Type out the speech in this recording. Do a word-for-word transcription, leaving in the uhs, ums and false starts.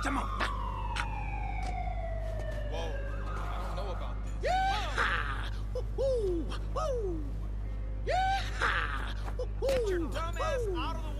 Come on. Whoa, I don't know about this. Yeah! Woo! Woo! Yeah! Get your dumb ass out of the